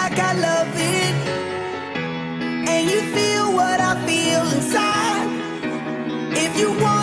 like I love it, and you feel what I feel inside. If you want